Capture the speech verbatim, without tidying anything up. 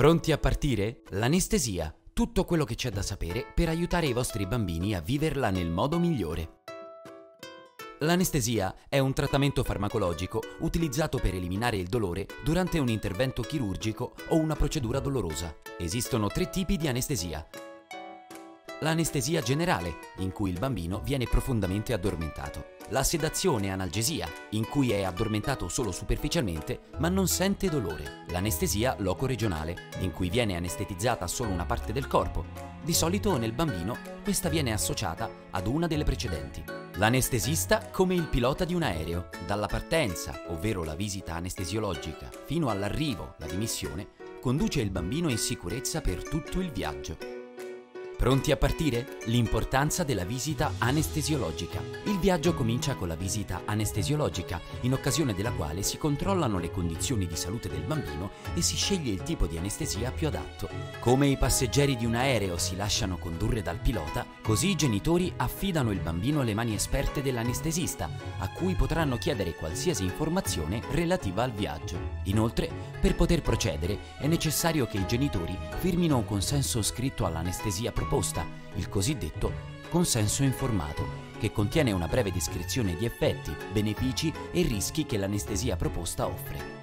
Pronti a partire? L'anestesia, tutto quello che c'è da sapere per aiutare i vostri bambini a viverla nel modo migliore. L'anestesia è un trattamento farmacologico utilizzato per eliminare il dolore durante un intervento chirurgico o una procedura dolorosa. Esistono tre tipi di anestesia. L'anestesia generale, in cui il bambino viene profondamente addormentato. La sedazione analgesia, in cui è addormentato solo superficialmente ma non sente dolore. L'anestesia loco-regionale, in cui viene anestetizzata solo una parte del corpo. Di solito nel bambino questa viene associata ad una delle precedenti. L'anestesista come il pilota di un aereo, dalla partenza, ovvero la visita anestesiologica, fino all'arrivo, la dimissione, conduce il bambino in sicurezza per tutto il viaggio. Pronti a partire? L'importanza della visita anestesiologica. Il viaggio comincia con la visita anestesiologica, in occasione della quale si controllano le condizioni di salute del bambino e si sceglie il tipo di anestesia più adatto. Come i passeggeri di un aereo si lasciano condurre dal pilota, così i genitori affidano il bambino alle mani esperte dell'anestesista, a cui potranno chiedere qualsiasi informazione relativa al viaggio. Inoltre, per poter procedere, è necessario che i genitori firmino un consenso scritto all'anestesia proposta, il cosiddetto consenso informato, che contiene una breve descrizione di effetti, benefici e rischi che l'anestesia proposta offre.